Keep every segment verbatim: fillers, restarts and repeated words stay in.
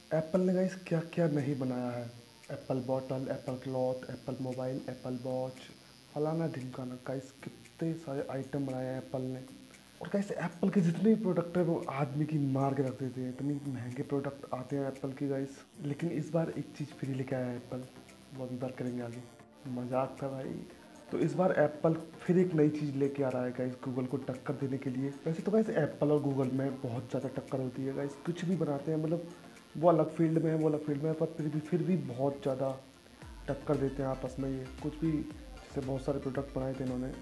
Apple ने guys क्या क्या नहीं बनाया है। Apple bottle, Apple cloth, Apple mobile, Apple watch, फलाना ढिमकाना। गाइस कितने सारे आइटम बनाए हैं एप्पल ने। और गाइस एप्पल के जितने भी प्रोडक्ट है वो आदमी की मार के रख देते हैं। इतनी महंगे प्रोडक्ट आते हैं एप्पल की गाइस। लेकिन इस बार एक चीज़ फ्री लेके आया है एप्पल, वो अभी बात करेंगे आगे। मजाक था भाई। तो इस बार एप्पल फिर एक नई चीज़ लेके आ रहा है गाइस, गूगल को टक्कर देने के लिए। वैसे तो गाइस एप्पल और गूगल में बहुत ज़्यादा टक्कर होती है गाइस, कुछ भी बनाते हैं मतलब वो अलग फील्ड में है, वो अलग फील्ड में है, पर फिर भी फिर भी बहुत ज़्यादा टक्कर देते हैं आपस में ये। कुछ भी जैसे बहुत सारे प्रोडक्ट बनाए थे इन्होंने,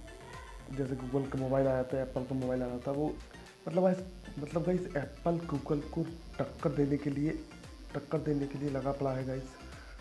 जैसे गूगल का मोबाइल आया था, एप्पल का मोबाइल आया था, वो मतलब गाइस मतलब गाइस एप्पल गूगल को टक्कर देने के लिए टक्कर देने के लिए लगा पड़ा है गाइस।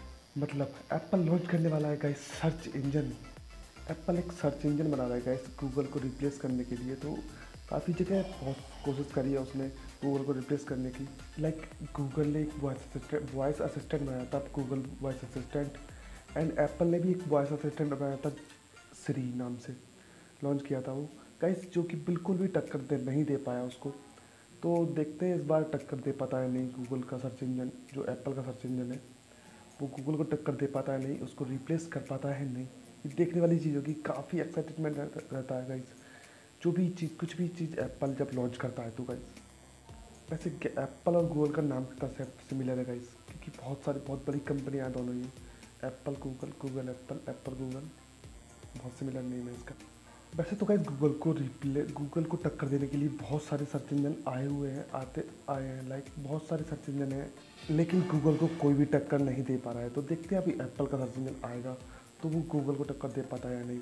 मतलब एप्पल लॉन्च करने वाला है गाइस सर्च इंजन। एप्पल एक सर्च इंजन बना रहा है गाइस गूगल को रिप्लेस करने के लिए। तो काफ़ी जगह बहुत कोशिश करी है उसने गूगल को रिप्लेस करने की। लाइक गूगल ने एक वॉइस असिस्टेंट वॉइस असिस्टेंट बनाया था, Google voice assistant. And Apple ने भी एक वॉइस असिस्टेंट बनाया था, श्री नाम से लॉन्च किया था वो गाइस, जो कि बिल्कुल भी टक्कर दे नहीं दे पाया उसको। तो देखते हैं इस बार टक्कर दे पाता है नहीं गूगल का सर्च इंजन। जो एप्पल का सर्च इंजन है वो गूगल को टक्कर दे पाता है नहीं, उसको रिप्लेस कर पाता है नहीं। ये देखने वाली चीज़ होगी, काफ़ी एक्साइटमेंट रहता है गाइस जो भी चीज़ कुछ भी चीज़ एप्पल जब लॉन्च करता है तो गाइस। वैसे एप्पल और गूगल का नाम कितना सिमिलर है गाइस, क्योंकि बहुत सारी बहुत बड़ी कंपनियाँ हैं दोनों ये। Apple Google, Google Apple, Apple Google, बहुत सिमिलर नेम है इसका। वैसे तो गाइस गूगल को रिप्ले गूगल को टक्कर देने के लिए बहुत सारे सर्च इंजन आए हुए हैं, आते आए हैं लाइक बहुत सारे सर्च इंजन हैं, लेकिन गूगल को कोई भी टक्कर नहीं दे पा रहा है। तो देखते हैं अभी एप्पल का सर्च इंजन आएगा तो वो गूगल को टक्कर दे पाता है या नहीं।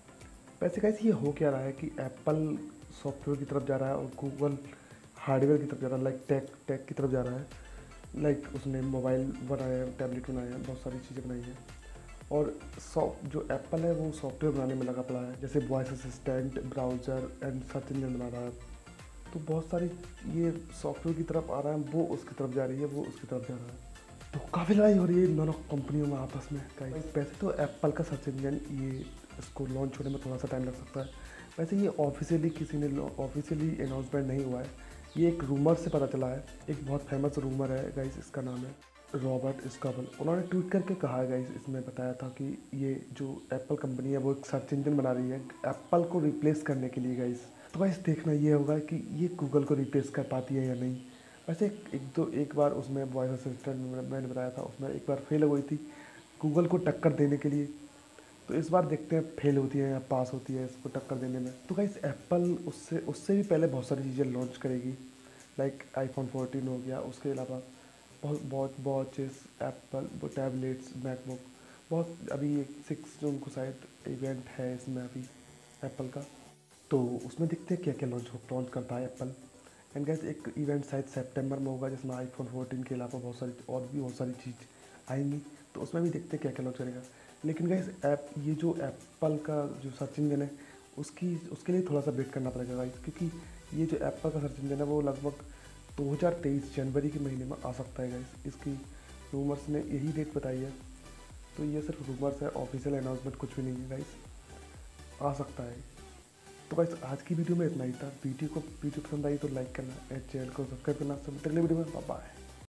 वैसे गाइस ये हो क्या रहा है कि एप्पल सॉफ्टवेयर की तरफ जा रहा है और गूगल हार्डवेयर की तरफ जा रहा है, लाइक टेक टेक की तरफ जा रहा है। लाइक उसने मोबाइल बनाया है, टैबलेट बनाया है, बहुत सारी चीज़ें बनाई हैं। और सॉफ्ट जो एप्पल है वो सॉफ्टवेयर बनाने में लगा पड़ा है, जैसे voice assistant, browser and search engine बना रहा है। तो बहुत सारी ये सॉफ्टवेयर की तरफ आ रहा है, वो उसकी तरफ जा रही है, वो उसकी तरफ जा रहा है। तो काफ़ी लड़ाई हो रही है इन दोनों कंपनियों में आपस में गाइस। वैसे तो एप्पल का सर्च इंजन ये इसको लॉन्च होने में थोड़ा सा टाइम लग सकता है। वैसे ये ऑफिशियली किसी ने ऑफिशियली अनाउंसमेंट नहीं हुआ है, ये एक रूमर से पता चला है। एक बहुत फेमस रूमर है गाइस, इसका नाम है रॉबर्ट स्कबल। उन्होंने ट्वीट करके कहा है गाइस, इसमें बताया था कि ये जो एप्पल कंपनी है वो एक सर्च इंजन बना रही है एप्पल को रिप्लेस करने के लिए गाइस। तो गाइस देखना ये होगा कि ये गूगल को रिप्लेस कर पाती है या नहीं। वैसे एक, एक दो एक बार उसमें वॉइस असिस्टेंट मैंने बताया था, उसमें एक बार फेल हो गई थी गूगल को टक्कर देने के लिए। तो इस बार देखते हैं फेल होती है या पास होती है इसको टक्कर देने में। तो गाइस एप्पल उससे उससे भी पहले बहुत सारी चीज़ें लॉन्च करेगी, लाइक आईफोन फोर्टीन हो गया, उसके अलावा बहुत बहुत वॉचेस, एप्पल वो टैबलेट्स, मैकबुक, बहुत अभी एक सिक्स जून को शायद इवेंट है इसमें अभी एप्पल का। तो उसमें देखते हैं क्या क्या लॉन्च लॉन्च करता है एप्पल। एंड गैस एक इवेंट शायद सितंबर में होगा जिसमें आईफोन फोर्टीन के अलावा बहुत सारी और भी बहुत सारी चीज़ आएंगी। तो उसमें भी देखते हैं क्या क्या लॉन्च करेगा। लेकिन गैस ऐप ये जो एप्पल का जो सर्च इंजन है उसकी उसके लिए थोड़ा सा वेट करना पड़ेगा गाइस, क्योंकि ये जो एप्पल का सर्च इंजन है वो लगभग दो हज़ार तेईस जनवरी के महीने में आ सकता है गाइस। इसकी रूमर्स ने यही डेट बताई है, तो ये सिर्फ रूमर्स है, ऑफिशियल अनाउंसमेंट कुछ भी नहीं है गाइस, आ सकता है। तो गाइस आज की वीडियो में इतना ही था। वीडियो को वीडियो पसंद आई तो लाइक करना, चैनल को सब्सक्राइब करना। सब अगले वीडियो में बाय बाय।